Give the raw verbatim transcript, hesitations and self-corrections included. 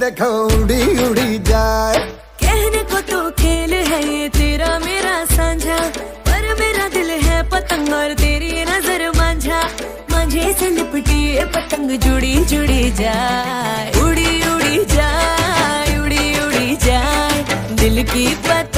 देखो उड़ी उड़ी जाए। कहने को तो खेल है ये तेरा मेरा साझा, पर मेरा दिल है पतंग और तेरी नजर मांझा। मांझे से लिपटी ये पतंग जुड़ी जुड़ी जाए, उड़ी उड़ी जाए, उड़ी उड़ी जाए दिल की पतंग।